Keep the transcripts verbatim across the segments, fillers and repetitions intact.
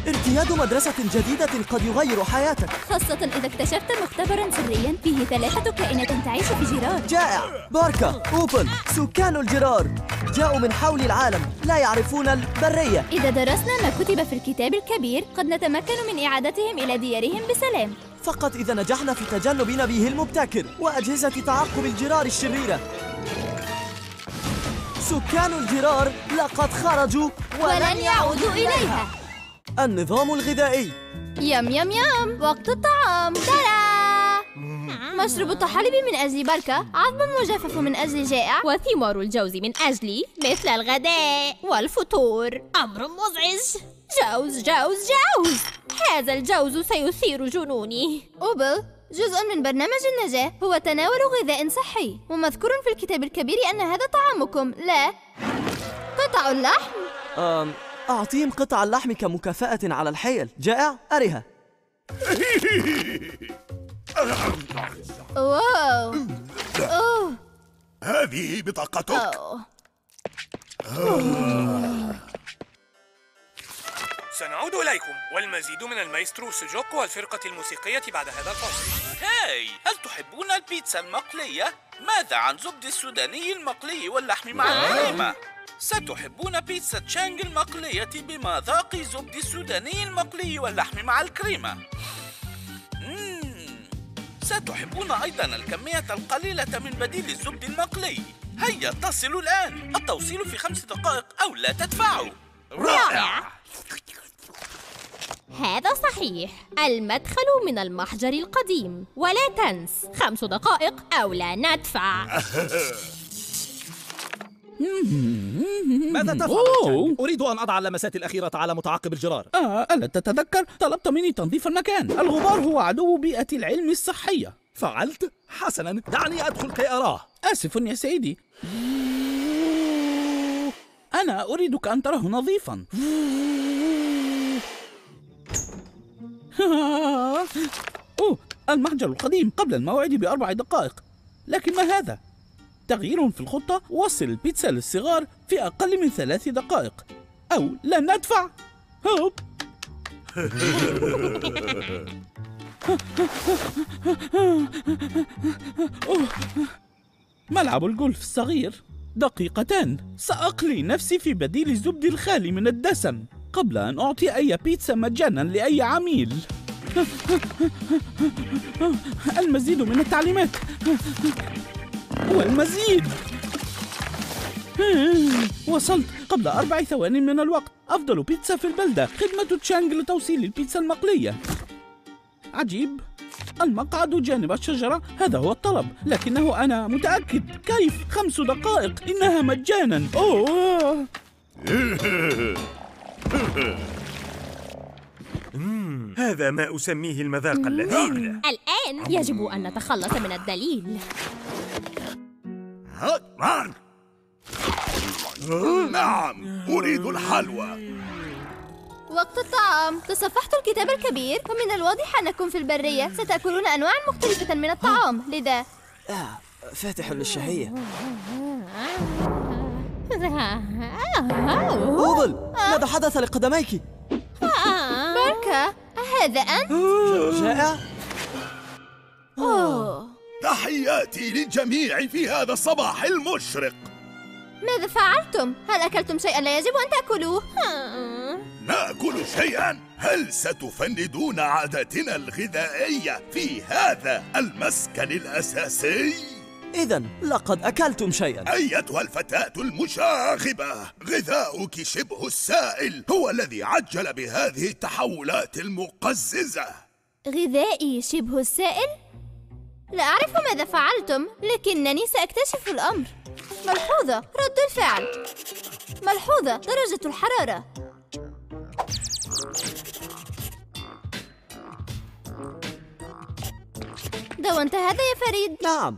ارتياد مدرسة جديدة قد يغير حياتك، خاصة إذا اكتشفت مختبراً سرياً فيه ثلاثة كائنات تعيش في جرار. جائع. باركا، أوبل، سكان الجرار جاءوا من حول العالم، لا يعرفون البرية. إذا درسنا ما كتب في الكتاب الكبير قد نتمكن من إعادتهم إلى ديارهم بسلام، فقط إذا نجحنا في تجنب نبيه المبتكر وأجهزة تعقب الجرار الشريرة. سكان الجرار لقد خرجوا ولن يعودوا إليها. النظام الغذائي. يم يم يم، وقت الطعام. ترى مشروب الطحالب من أجل بركة، عظم مجفف من أجل جائع، وثمار الجوز من أجلي، مثل الغداء والفطور. أمر مزعج. جوز جوز جوز، هذا الجوز سيثير جنوني. أوبل، جزء من برنامج النجاة هو تناول غذاء صحي، ومذكور في الكتاب الكبير أن هذا طعامكم، لا قطع اللحم. أم أعطيهم قطع اللحم كمكافأة على الحيل. جائع، أرها. واو. أوه. هذه بطاقتك. أوه. سنعود إليكم والمزيد من المايسترو سوجوكو والفرقة الموسيقية بعد هذا الفصل. هاي، هل تحبون البيتزا المقلية؟ ماذا عن زبد السوداني المقلي واللحم مع الكريمة؟ ستحبون بيتزا تشانغ المقلية بمذاق زبد السوداني المقلي واللحم مع الكريمة. مم. ستحبون أيضا الكمية القليلة من بديل الزبد المقلي. هيا اتصلوا الآن، التوصيل في خمس دقائق أو لا تدفعوا. رائع. هذا صحيح، المدخل من المحجر القديم، ولا تنس خمس دقائق أو لا ندفع. ماذا تفعل؟ أريد أن أضع اللمسات الأخيرة على متعقب الجرار. آه ألا تتذكر؟ طلبت مني تنظيف المكان. الغبار هو عدو بيئة العلم الصحية. فعلت؟ حسنا، دعني أدخل كي أراه. آسف يا سيدي، أنا أريدك أن تراه نظيفا. أوه، المحجر القديم قبل الموعد بأربع دقائق. لكن ما هذا؟ تغيير في الخطة. وصل البيتزا للصغار في أقل من ثلاث دقائق أو لن ندفع. هوب. أوه. ملعب الجولف الصغير. دقيقتان، سأقلي نفسي في بديل الزبد الخالي من الدسم قبل أن أعطي أي بيتزا مجانا لأي عميل. المزيد من التعليمات والمزيد. وصلت قبل أربع ثواني من الوقت. أفضل بيتزا في البلدة، خدمة تشانغ لتوصيل البيتزا المقلية. عجيب، المقعد جانب الشجرة، هذا هو الطلب، لكنه أنا متأكد. كيف؟ خمس دقائق، إنها مجانا. أوه. هذا ما أسميه المذاق اللذيذ. الآن يجب أن نتخلص من الدليل. نعم، أريد الحلوى. وقت الطعام. تصفحت الكتاب الكبير، ومن الواضح أنكم في البرية ستأكلون أنواعا مختلفة من الطعام، لذا آه، فاتح للشهية. أوبل، ماذا حدث لقدميك؟ بركة، هذا أنت؟ جائع؟ أوه. تحياتي للجميع في هذا الصباح المشرق. ماذا فعلتم؟ هل أكلتم شيئا لا يجب أن تأكلوه؟ نأكل شيئا؟ هل ستفندون عاداتنا الغذائية في هذا المسكن الأساسي؟ إذن لقد أكلتم شيئا. أيتها الفتاة المشاغبة، غذاؤك شبه السائل هو الذي عجل بهذه التحولات المقززة. غذائي شبه السائل؟ لا أعرف ماذا فعلتم، لكنني سأكتشف الأمر. ملحوظة، رد الفعل. ملحوظة، درجة الحرارة. دونت هذا يا فريد؟ نعم.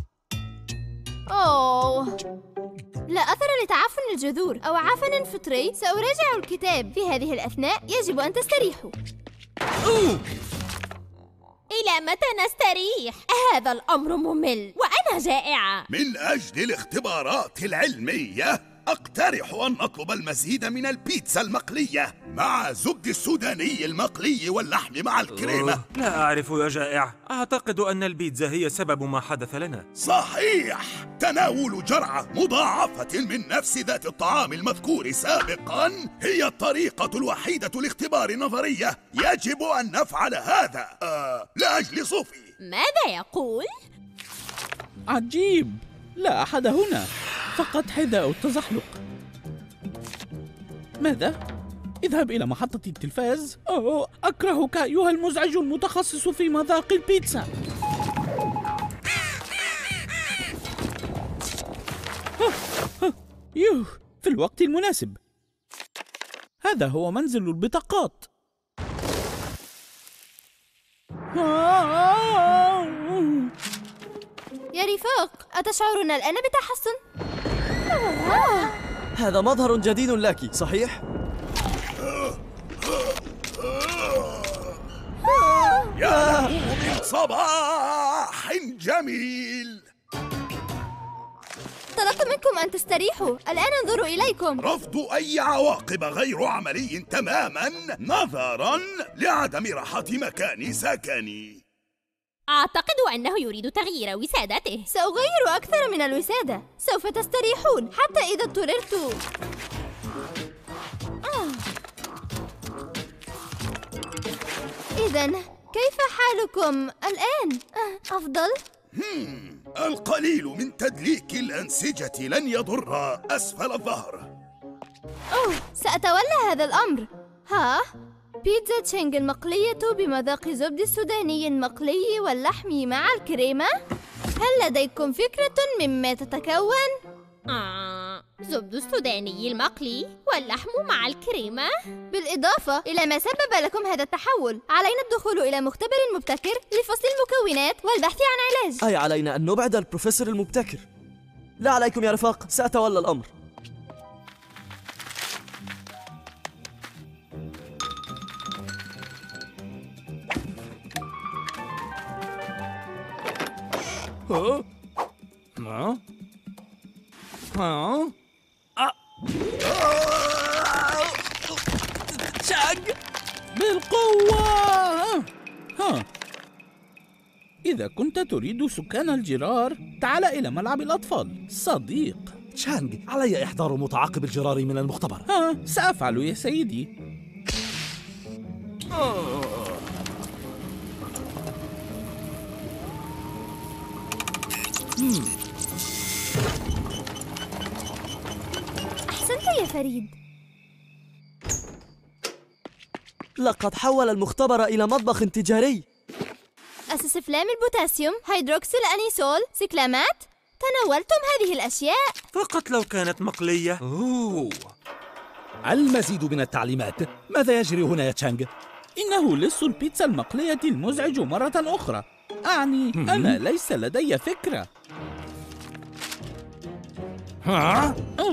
أوه، لا أثر لتعفن الجذور أو عفن فطري. سأراجع الكتاب في هذه الأثناء. يجب أن تستريحوا. أوه. إلى متى نستريح؟ هذا الأمر ممل وأنا جائعة. من أجل الاختبارات العلمية أقترح أن نطلب المزيد من البيتزا المقلية مع زبد السوداني المقلي واللحم مع الكريمة. لا أعرف يا جائع، أعتقد أن البيتزا هي سبب ما حدث لنا. صحيح، تناول جرعة مضاعفة من نفس ذات الطعام المذكور سابقا هي الطريقة الوحيدة لاختبار نظرية. يجب أن نفعل هذا آه لأجل صوفي. ماذا يقول؟ عجيب، لا أحد هنا، فقط حذاء التزحلق. ماذا؟ اذهب إلى محطة التلفاز. أوه، أكرهك أيها المزعج المتخصص في مذاق البيتزا. يوه، في الوقت المناسب. هذا هو منزل البطاقات. يا رفاق، أتشعرون الآن بتحسن؟ هذا مظهر جديد لك، صحيح؟ يا له من صباح جميل. طلبت منكم أن تستريحوا، الآن انظروا إليكم. رفض أي عواقب غير عملي تماما نظرا لعدم راحة مكان سكني. أعتقد أنه يريد تغيير وسادته. سأغير أكثر من الوسادة، سوف تستريحون حتى إذا اضطررت. آه. إذن كيف حالكم الآن؟ آه. أفضل؟ هم. القليل من تدليك الأنسجة لن يضر أسفل الظهر. أوه، سأتولى هذا الأمر. ها؟ بيتزا تشانغ المقلية بمذاق زبد السوداني المقلي واللحم مع الكريمة؟ هل لديكم فكرة مما تتكون؟ آه، زبد السوداني المقلي واللحم مع الكريمة؟ بالإضافة إلى ما سبب لكم هذا التحول، علينا الدخول إلى مختبر مبتكر لفصل المكونات والبحث عن علاج. أي علينا أن نبعد البروفيسور المبتكر. لا عليكم يا رفاق، سأتولى الأمر. ها؟ ها؟ ها؟ تشانغ بالقوة. ها، إذا كنت تريد سكان الجرار تعال إلى ملعب الأطفال صديق. تشانغ، علي إحضار متعاقب الجرار من المختبر. ها، سأفعل يا سيدي. أحسنت يا فريد. لقد حول المختبر إلى مطبخ تجاري. أسسفلام البوتاسيوم، هيدروكسيل أنيسول، سيكلامات. تناولتم هذه الأشياء؟ فقط لو كانت مقلية. أوه. المزيد من التعليمات. ماذا يجري هنا يا تشانغ؟ إنه لص البيتزا المقلية المزعج مرة أخرى. أعني أنا ليس لدي فكرة. ها؟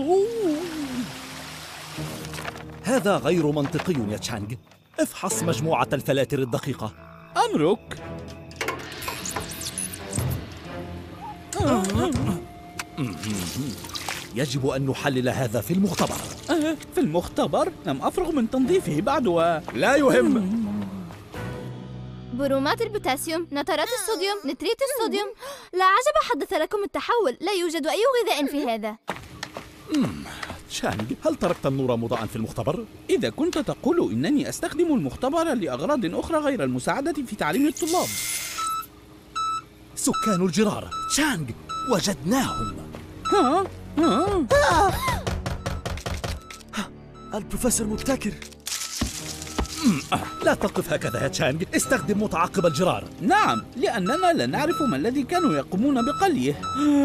هذا غير منطقي يا تشانغ. افحص مجموعة الفلاتر الدقيقة. أمرك. يجب أن نحلل هذا في المختبر. أه، في المختبر؟ لم أفرغ من تنظيفه بعد و... لا يهم. برومات البوتاسيوم، نترات الصوديوم، نتريت الصوديوم. لا عجب حدث لكم التحول، لا يوجد أي غذاء في هذا. تشانغ، هل تركت النور مضاءً في المختبر؟ إذا كنت تقول إنني أستخدم المختبر لأغراض أخرى غير المساعدة في تعليم الطلاب. سكان الجرار، تشانغ، وجدناهم. ها؟ ها؟ البروفيسور مبتكر. لا تقف هكذا يا تشانغ، استخدم متعاقب الجرار. نعم، لأننا لا نعرف ما الذي كانوا يقومون بقليه.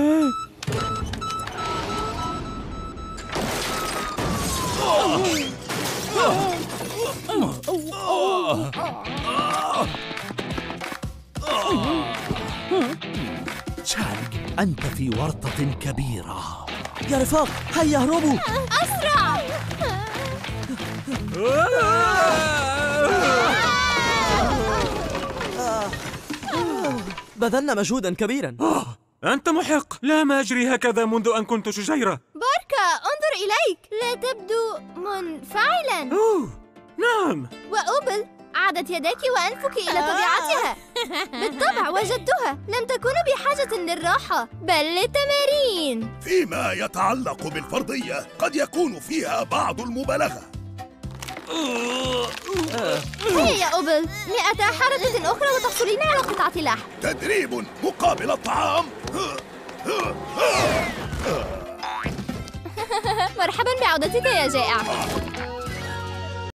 تشانغ، أنت في ورطة كبيرة. يا رفاق، هيا اهربوا. أسرع! بذلنا مجهودا كبيرا. أنت محق. لا ما أجري هكذا منذ أن كنت شجيرة. باركا، انظر إليك. لا تبدو منفعلا. أوه نعم. وأوبل، عادت يداك وأنفك إلى طبيعتها. بالطبع وجدتها. لم تكونوا بحاجة للراحة بل للتمارين. فيما يتعلق بالفرضية قد يكون فيها بعض المبالغة. هيا يا أوبل، مئة حركة أخرى وتحصلين على قطعة لحم. تدريب مقابل الطعام. مرحبا بعودتك يا جائع.